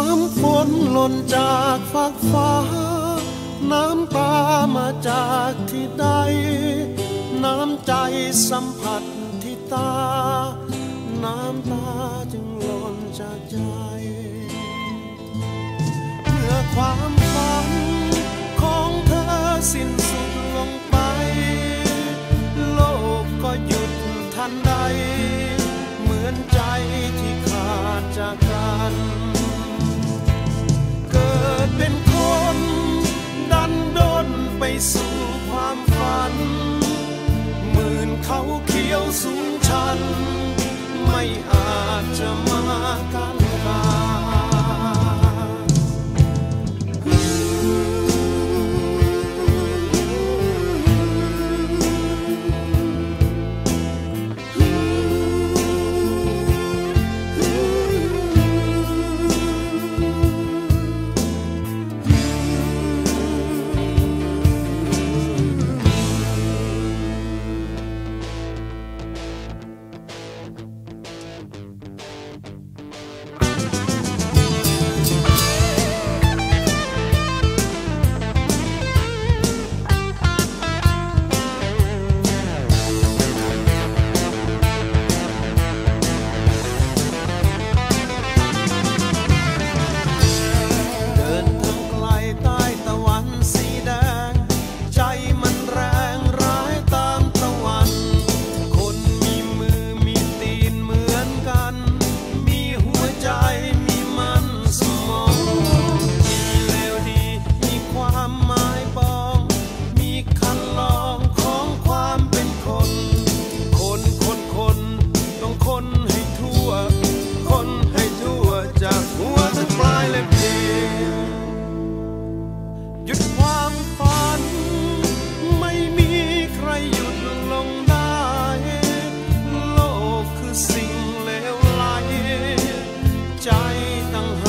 ำฝนหล่นจากฟากฟ้าน้ำตามาจากที่ใดน้ำใจสัมผัสที่ตาน้ำตาจึงหล่นจากใจเมื่อความฝันของเธอสิ้นสุดลงไปโลกก็หยุดทันใดเหมือนใจที่ขาดจากกันเกิดเป็นคนดันดนไปสู่ความฝันหมื่นเขาเขียวสูงชันไม่อาจจะมากันกาใจตั้งห